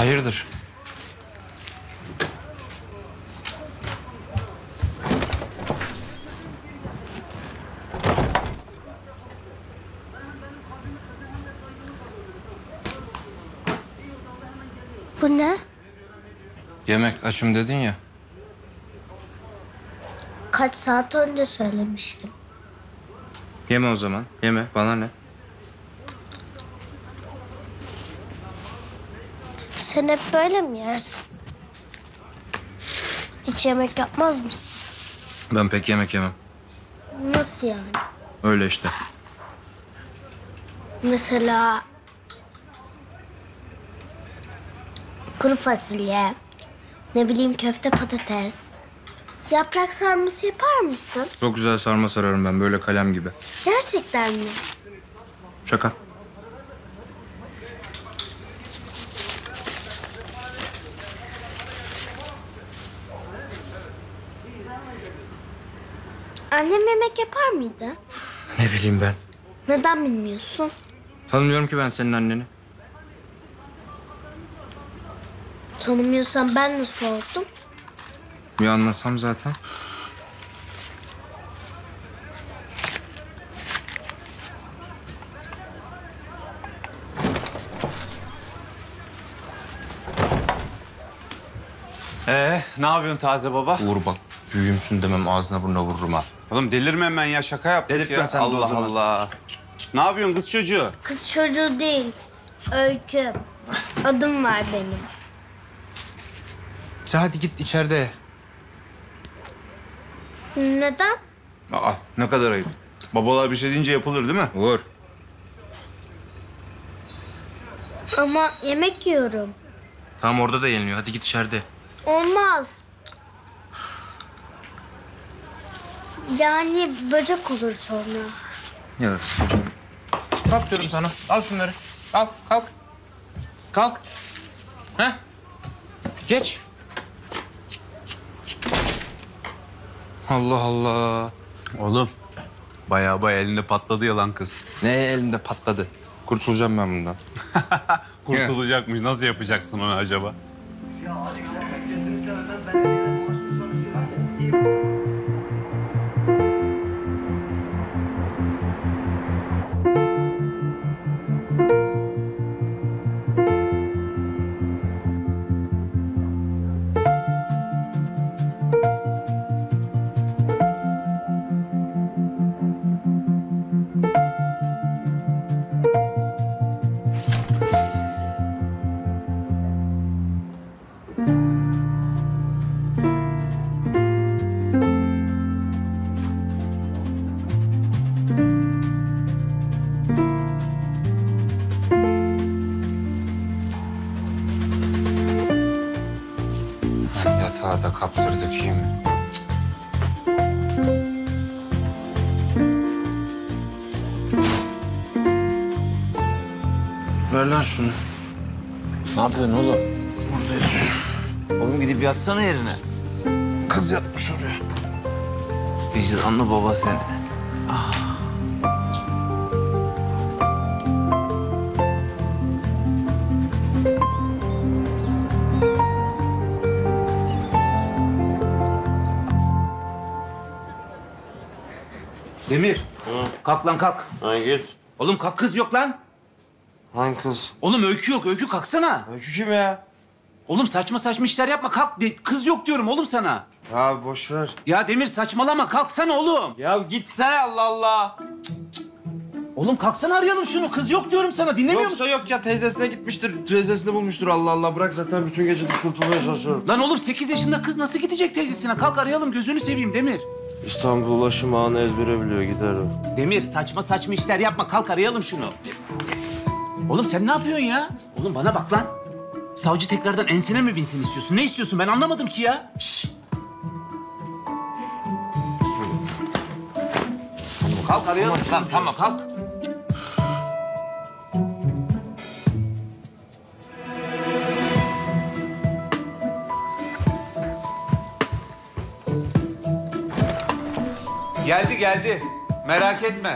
Hayırdır? Bu ne? Yemek açım dedin ya. Kaç saat önce söylemiştim. Yeme o zaman. Yeme. Bana ne? Sen hep böyle mi yersin? Hiç yemek yapmaz mısın? Ben pek yemek yemem. Nasıl yani? Öyle işte. Mesela kuru fasulye, ne bileyim köfte patates, yaprak sarması yapar mısın? Çok güzel sarma sararım ben böyle kalem gibi. Gerçekten mi? Şaka. Annem yemek yapar mıydı? Ne bileyim ben. Neden bilmiyorsun? Tanımıyorum ki ben senin anneni. Tanımıyorsan ben nasıl oldum? Bir anlasam zaten. Ne yapıyorsun taze baba? Uğur bak büyüğümsün demem ağzına burnuna vururum ha. Oğlum delirme hemen ya, şaka yaptık Delirtme ya. sen de o Allah zaman. Allah. Ne yapıyorsun kız çocuğu? Kız çocuğu değil, Öykü. Adım var benim. Sen hadi git içeride ye. Neden? Aa, ne kadar ayıp. Babalar bir şey deyince yapılır değil mi? Uğur. Ama yemek yiyorum. Tamam orada da yeniliyor. Hadi git içeride. Olmaz. Yani böcek olur sonra. Ya kalk diyorum sana. Al şunları. Al kalk. Kalk. Heh. Geç. Allah Allah. Oğlum bayağı elinde patladı ya lan kız. Ne elimde patladı. Kurtulacağım ben bundan. Kurtulacakmış. Nasıl yapacaksın onu acaba? Yatağı da kaptırdık yemin. Ver lan şunu. Ne yapıyorsun oğlum? Burada yatıyor. Oğlum gidip yatsana yerine. Kız yatmış oraya. Vicdanlı baba seni. Demir. Kalk lan kalk. Ay git. Oğlum kalk, kız yok lan. Hangi kız? Oğlum Öykü yok. Öykü kalksana. Öykü kim ya? Oğlum saçma saçma işler yapma. Kalk. Kız yok diyorum oğlum sana. Ya boş ver. Ya Demir saçmalama. Kalksana oğlum. Ya gitsene Allah Allah. Oğlum kalksana, arayalım şunu. Kız yok diyorum sana. Dinlemiyor musun? Yoksa yok ya teyzesine gitmiştir. Teyzesini bulmuştur Allah Allah. Bırak zaten bütün gece kurtulmaya çalışıyorum. Lan oğlum 8 yaşında kız nasıl gidecek teyzesine? Kalk arayalım, gözünü seveyim Demir. İstanbul ulaşım ağını ezbere biliyor, gider o. Demir saçma saçma işler yapma. Kalk arayalım şunu. Oğlum sen ne yapıyorsun ya? Oğlum bana bak lan. Savcı tekrardan ensene mi binsin istiyorsun? Ne istiyorsun? Ben anlamadım ki ya. Şşş. Kalk arayalım. Tamam kalk. Geldi. Merak etme.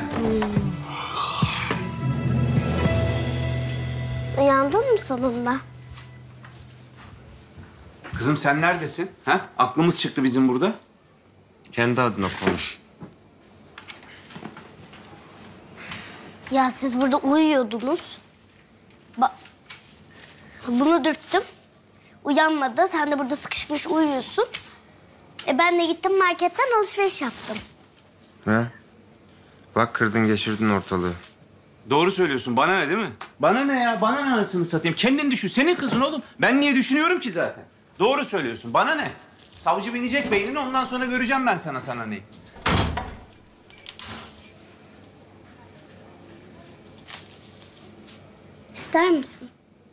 Uyandın mı sonunda? Kızım sen neredesin? Ha? Aklımız çıktı bizim burada. Kendi adına konuş. Ya siz burada uyuyordunuz. Bunu dürttüm. Uyanmadı. Sen de burada sıkışmış uyuyorsun. Ben de gittim marketten alışveriş yaptım. He? Bak kırdın geçirdin ortalığı. Doğru söylüyorsun. Bana ne değil mi? Bana ne ya? Bana ne anasını satayım? Kendin düşün. Senin kızın oğlum. Ben niye düşünüyorum ki zaten? Doğru söylüyorsun. Bana ne? Savcı binecek beynini, ondan sonra göreceğim ben sana neyi. İster misin?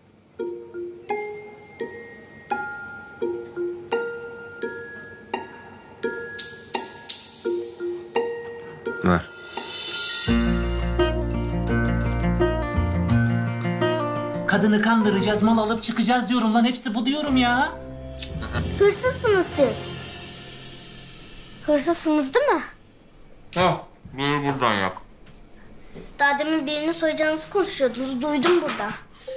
Ver. Kadını kandıracağız, mal alıp çıkacağız diyorum lan. Hepsi bu diyorum ya. Hırsızsınız siz. Hırsızsınız değil mi? Ha, buyur buradan yak. Daha demin birini soyacağınızı konuşuyordunuz. Duydum burada.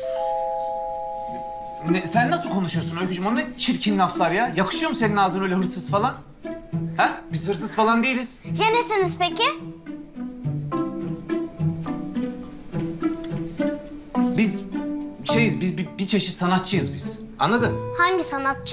Sen nasıl konuşuyorsun Öykücüğüm? O ne çirkin laflar ya? Yakışıyor mu senin ağzın öyle hırsız falan? Ha? Biz hırsız falan değiliz. Ya nesiniz peki? Biz biz bir çeşit sanatçıyız biz. Anladın? Hangi sanatçı?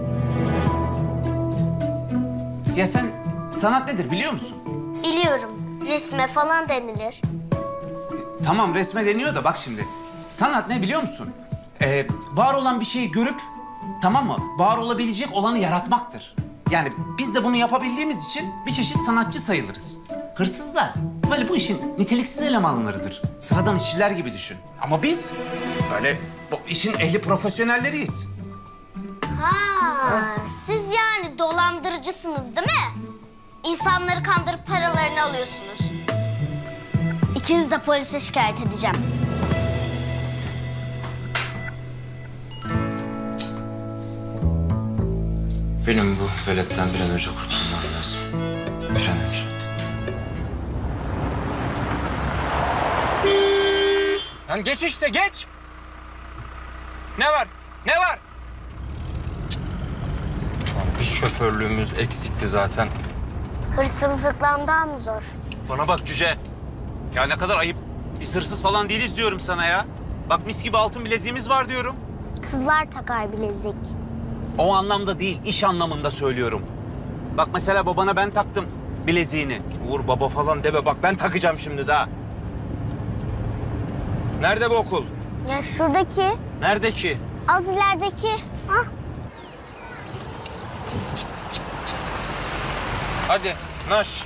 Ya sen sanat nedir biliyor musun? Biliyorum. Resme falan denilir. Tamam resme deniyor da bak şimdi. Sanat ne biliyor musun? Var olan bir şeyi görüp, tamam mı? Var olabilecek olanı yaratmaktır. Yani biz de bunu yapabildiğimiz için bir çeşit sanatçı sayılırız. Hırsızlar böyle bu işin niteliksiz elemanlarıdır. Sıradan işçiler gibi düşün. Ama biz böyle bu işin ehli profesyonelleriyiz. Ha, siz yani dolandırıcısınız değil mi? İnsanları kandırıp paralarını alıyorsunuz. İkiniz de polise şikayet edeceğim. Benim bu veletten bir an önce kurtulmam lazım. Bir an önce. Lan geç işte geç. Ne var? Ne var? Şoförlüğümüz eksikti zaten. Hırsızlıktan daha mı zor? Bana bak cüce. Ya ne kadar ayıp. Biz hırsız falan değiliz diyorum sana ya. Bak mis gibi altın bileziğimiz var diyorum. Kızlar takar bilezik. O anlamda değil, iş anlamında söylüyorum. Bak mesela babana ben taktım bileziğini. Uğur baba falan deme bak ben takacağım şimdi daha. Nerede bu okul? Ya şuradaki, Nerede ki? az ilerideki. Ah, Hadi naş.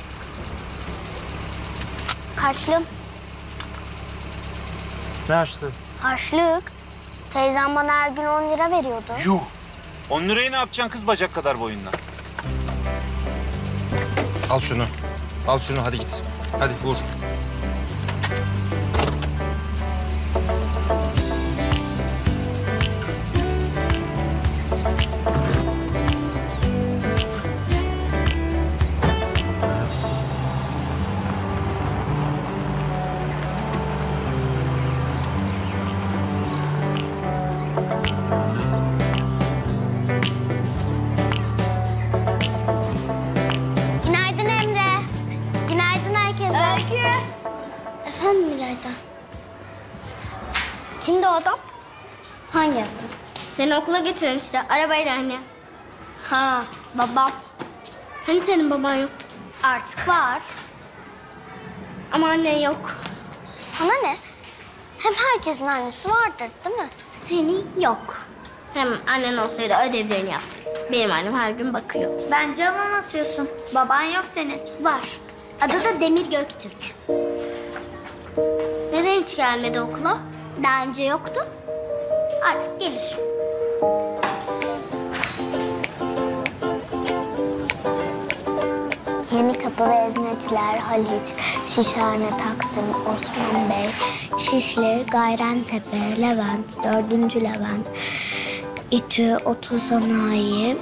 harçlığım. Ne açtın? Harçlık. Teyzem bana her gün 10 lira veriyordu. Yuh! 10 lirayı ne yapacaksın kız bacak kadar boyunla? Al şunu. Al şunu hadi git. Hadi vur. Günaydın Emre. Günaydın herkese. Öykü. Efendim Milayda. Kimdi o adam? Hangi adam? Seni okula götüren işte arabayla anne. Ha babam. Hani senin baban yoktu? Artık var. Ama annen yok. Sana ne? Hem herkesin annesi vardır değil mi? Senin yok. Hem annen olsaydı ödevlerini yaptı. Benim annem her gün bakıyor. Bence yalan atıyorsun. Baban yok senin. Var. Adı da Demir Göktürk. Neden hiç gelmedi okula? Daha önce yoktu. Artık gelir. Yenikapı ve Ezneciler, Haliç, Şişhane, Taksim, Osman Bey, Şişli, Gayrentepe, Levent, 4. Levent, İTÜ, Otosanayi,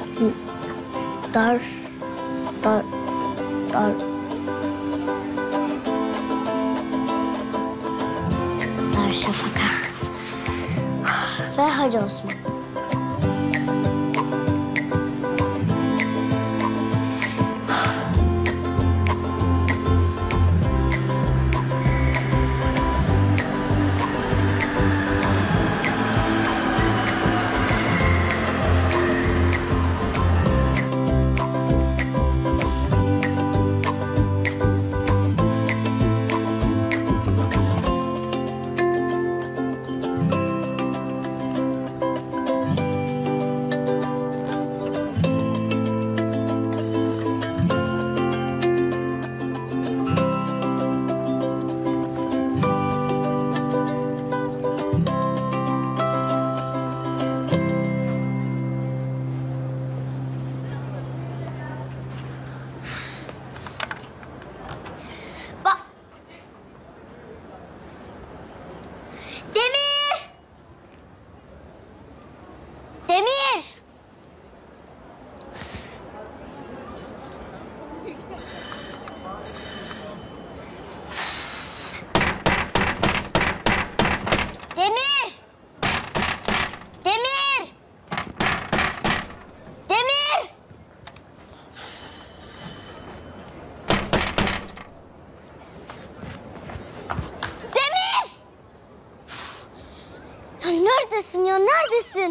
Dar, Darüşşafaka ve Hacı Osman. neredesin ya? Neredesin?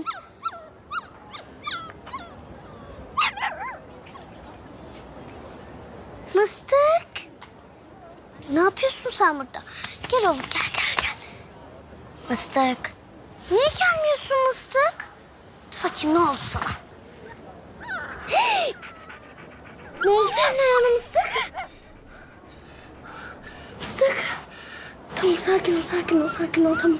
Mıstık. Ne yapıyorsun sen burada? Gel oğlum gel. Mıstık. Niye gelmiyorsun Mıstık? Dur bakayım ne oldu sana? Ne oldu senin ayağına Mıstık? Mıstık. Tamam sakin ol tamam.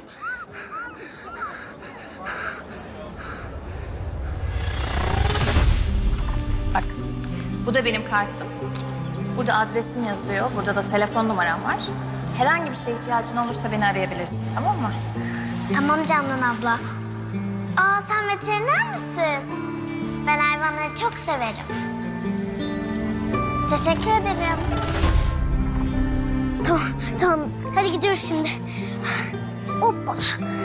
Bak, bu da benim kartım. Burada adresim yazıyor, burada da telefon numaram var. Herhangi bir şeye ihtiyacın olursa beni arayabilirsin, tamam mı? Tamam Candan abla. Aa sen veteriner misin? Ben hayvanları çok severim. Teşekkür ederim. Tamam Mıstık. Hadi gidiyoruz şimdi. Hoppala.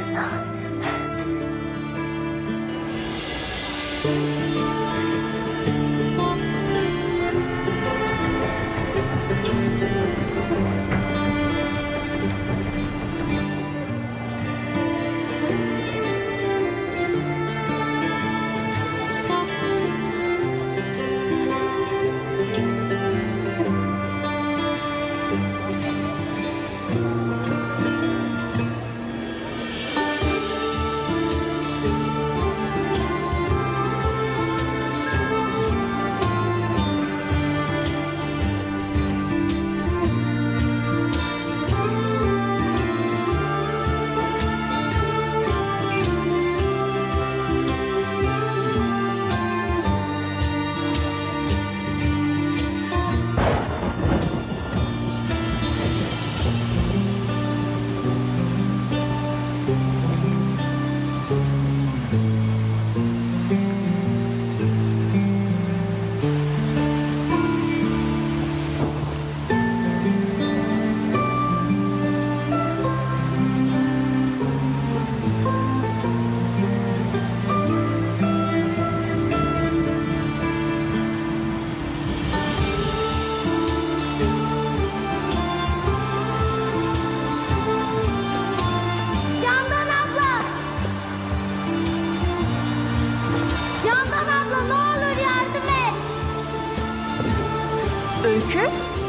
Öykü?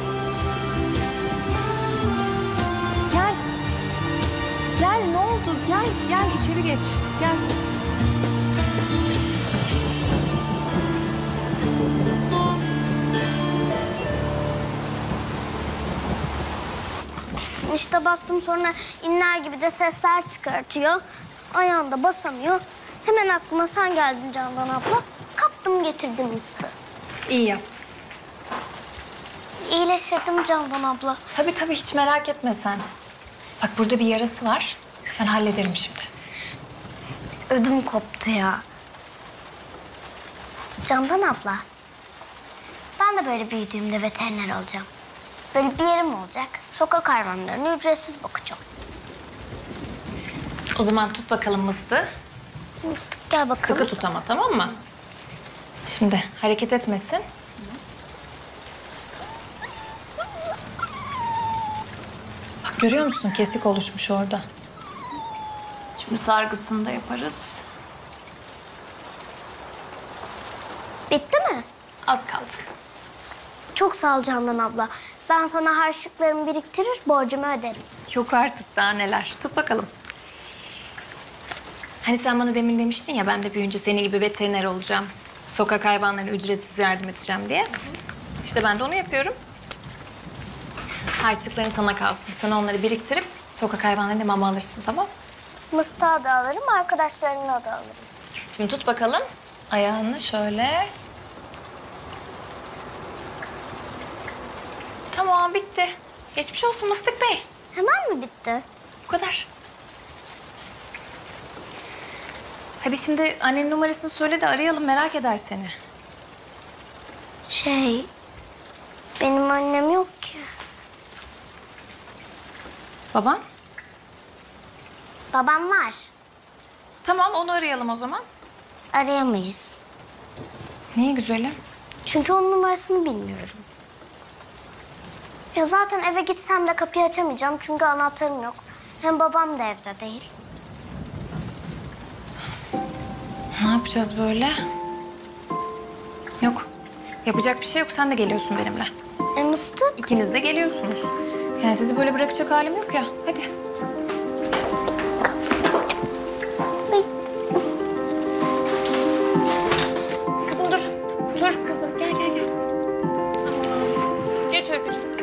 Gel. Gel ne oldu? Gel içeri geç. Gel. İşte baktım sonra inler gibi de sesler çıkartıyor. Ayağında basamıyor. Hemen aklıma sen geldin Candan abla. Kaptım getirdim Mıstık'ı. İyi yaptın. İyileştirdim Candan abla. Tabii hiç merak etme sen. Bak burada bir yarası var. Ben hallederim şimdi. Ödüm koptu ya. Candan abla. Ben de böyle büyüdüğümde veteriner olacağım. Böyle bir yerim olacak. Sokak hayvanlarına ücretsiz bakacağım. O zaman tut bakalım mıstığı. Mıstık gel bakalım. Sıkı tut ama tamam mı? Şimdi hareket etmesin. Bak görüyor musun? Kesik oluşmuş orada. Şimdi sargısını da yaparız. Bitti mi? Az kaldı. Çok sağ ol Candan abla. Ben sana harçlıklarımı biriktirir, borcumu öderim. Yok artık daha neler. Tut bakalım. Hani sen bana demin demiştin ya ben de büyüyünce senin gibi veteriner olacağım. Sokak hayvanlarına ücretsiz yardım edeceğim diye. İşte ben de onu yapıyorum. Harçlıkların sana kalsın. Sen onları biriktirip sokak hayvanlarına mama alırsın tamam? Mıstığa da alırım, arkadaşlarına da alırım. Şimdi tut bakalım. Ayağını şöyle. Tamam bitti. Geçmiş olsun Mıstık Bey. Hemen mi bitti? Bu kadar. Hadi şimdi annenin numarasını söyle de arayalım merak eder seni. Benim annem yok ki. Baban? Babam var. Tamam onu arayalım o zaman. Arayamayız. Niye güzelim? Çünkü onun numarasını bilmiyorum. Ya zaten eve gitsem de kapıyı açamayacağım çünkü anahtarım yok. Hem babam da evde değil. yapacağız böyle? Yok. Yapacak bir şey yok. Sen de geliyorsun benimle. Mıstık. İkiniz de geliyorsunuz. Yani sizi böyle bırakacak halim yok ya. Hadi. Kızım dur. Dur kızım. Gel. Tamam. Geç Öykücüğüm.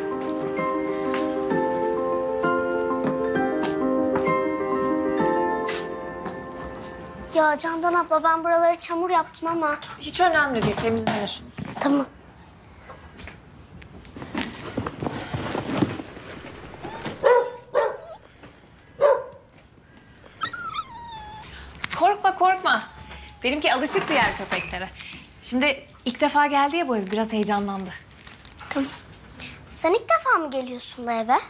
Ya Candan abla ben buraları çamur yaptım ama. Hiç önemli değil. Temizlenir. Tamam. Korkma. Benimki alışık diğer köpeklere. Şimdi ilk defa geldi ya bu ev. Biraz heyecanlandı. Tamam. Sen ilk defa mı geliyorsun bu eve?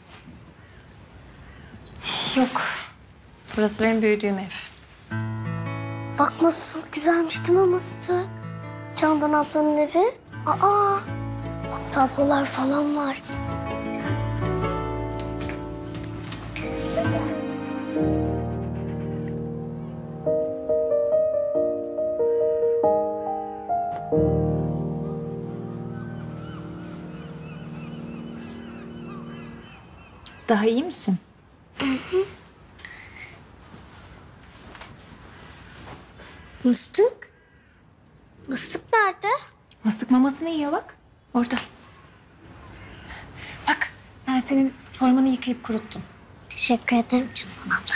Yok. Burası benim büyüdüğüm ev. Bak nasıl güzelmiş değil mi Mıstık? Candan ablanın evi. Aa, bak tablolar falan var. Daha iyi misin? Mıstık? Mıstık nerede? Mıstık mamasını yiyor bak. Orada. Bak ben senin formanı yıkayıp kuruttum. Teşekkür ederim Candan abla.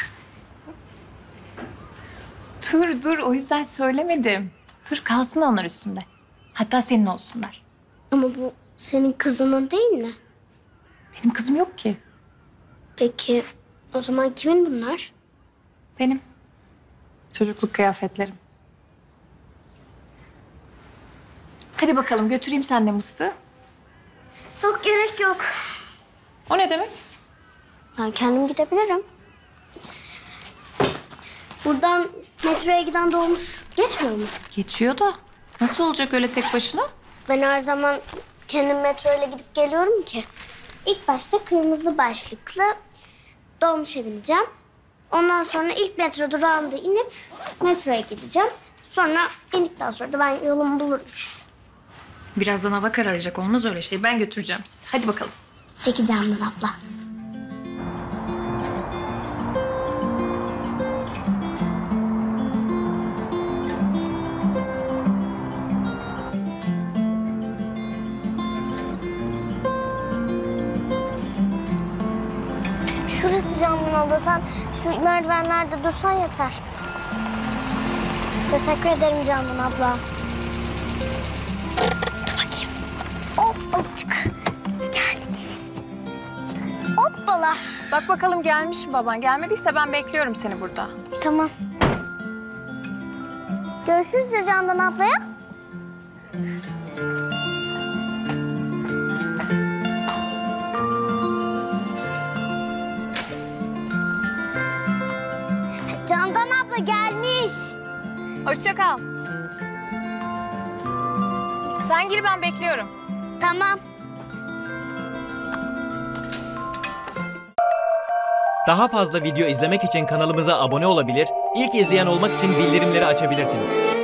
Dur o yüzden söylemedim. Dur kalsın onlar üstünde. Hatta senin olsunlar. Ama bu senin kızının değil mi? Benim kızım yok ki. Peki o zaman kimin bunlar? Benim. Çocukluk kıyafetlerim. Hadi bakalım götüreyim sen de mıstığı. Yok gerek yok. O ne demek? Ben kendim gidebilirim. Buradan metroya giden dolmuş geçmiyor mu? Geçiyor da. Nasıl olacak öyle tek başına? Ben her zaman kendim metroyla gidip geliyorum ki. İlk başta kırmızı başlıklı dolmuşa bineceğim. Ondan sonra ilk metro durağında inip metroya gideceğim. Sonra indikten sonra da ben yolumu bulurum. Birazdan hava kararacak. Olmaz öyle şey. Ben götüreceğim sizi. Hadi bakalım. Peki Candan abla. Şurası Candan abla. Sen şu merdivenlerde dursan yeter. Teşekkür ederim Candan abla. Dur bakayım. Hoppacık. Geldik. Hoppala. Bak bakalım gelmiş mi baban? Gelmediyse ben bekliyorum seni burada. Tamam. Görüşürüz ya Candan ablaya. Candan abla gelmiş. Hoşça kal. Sen gir ben bekliyorum. Tamam. Daha fazla video izlemek için kanalımıza abone olabilir, ilk izleyen olmak için bildirimleri açabilirsiniz.